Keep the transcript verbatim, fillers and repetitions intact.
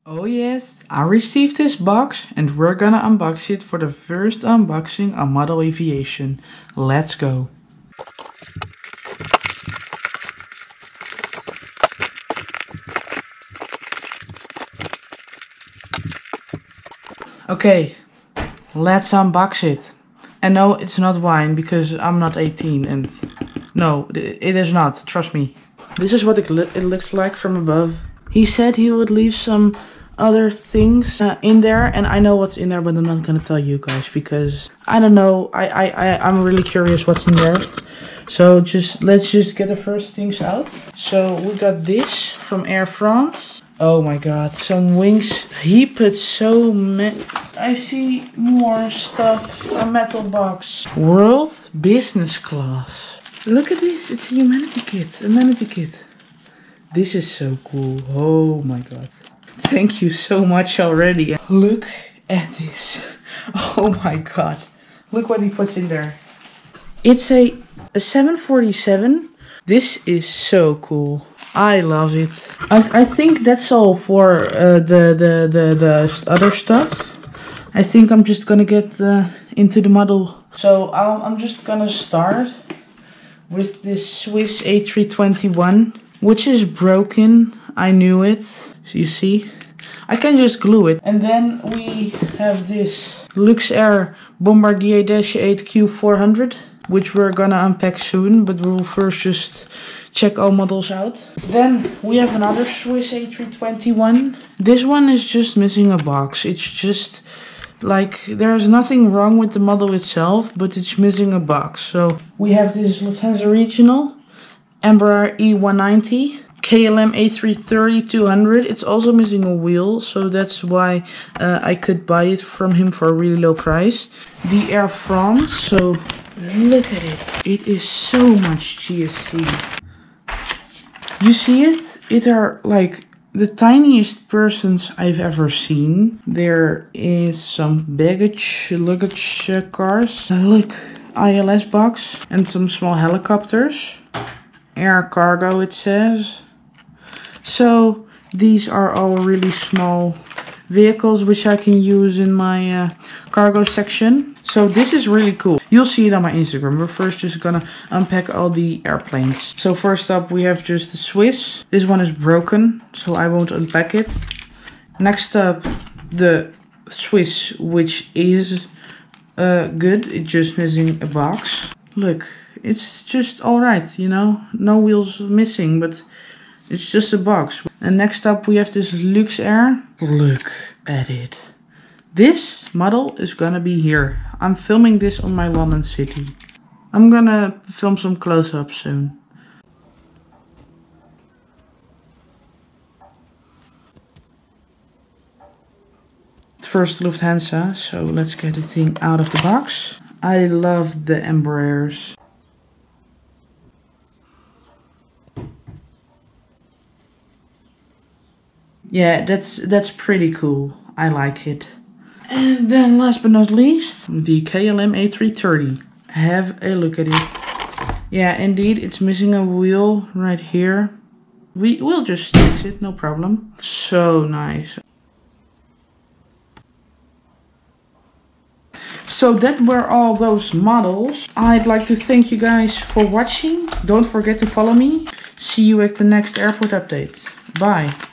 Oh yes, I received this box and we're gonna unbox it for the first unboxing on Model Aviation. Let's go. Okay, let's unbox it. And no, it's not wine because I'm not eighteen and no, it is not, trust me. This is what it, it looks like from above. He said he would leave some other things uh, in there, and I know what's in there, but I'm not gonna tell you guys because I don't know. I, I, I, I'm really curious what's in there. So just let's just get the first things out. So we got this from Air France. Oh my god, some wings. He put so many. I see more stuff. A metal box. World Business Class. Look at this. It's a humanity kit. A humanity kit. This is so cool. Oh my god. Thank you so much already. Look at this. Oh my god. Look what he puts in there. It's a, a seven forty-seven. This is so cool. I love it. I, I think that's all for uh, the, the, the, the other stuff. I think I'm just gonna get uh, into the model. So I'll, I'm just gonna start with this Swiss A three twenty-one, which is broken. I knew it. So you see, I can just glue it. And then we have this Luxair Bombardier Dash eight Q four hundred, which we're gonna unpack soon, but we'll first just check all models out. Then we have another Swiss A three twenty-one. This one is just missing a box. It's just like, there's nothing wrong with the model itself, but it's missing a box. So we have this Lufthansa Regional, Embraer E one ninety, K L M A three thirty two hundred. It's also missing a wheel, so that's why uh, I could buy it from him for a really low price. The Air France, so look at it. It is so much G S C. You see it? It are like the tiniest persons I've ever seen. There is some baggage, luggage uh, cars. Uh, look, I L S box and some small helicopters. Air cargo, it says. So these are all really small vehicles which I can use in my uh, cargo section. So this is really cool. You'll see it on my Instagram. We're first just gonna unpack all the airplanes. So first up we have just the Swiss. This one is broken, so I won't unpack it. Next up the Swiss, which is uh, good. It's just missing a box. Look, it's just alright, you know. No wheels missing, but it's just a box. And next up we have this Luxair. Look at it. This model is gonna be here. I'm filming this on my London City. I'm gonna film some close-ups soon. First Lufthansa, so let's get the thing out of the box. I love the Embraers. Yeah, that's that's pretty cool. I like it. And then last but not least, the K L M A three thirty. Have a look at it. Yeah, indeed, it's missing a wheel right here. We will just fix it, no problem. So nice. So that were all those models. I'd like to thank you guys for watching. Don't forget to follow me. See you at the next airport update. Bye.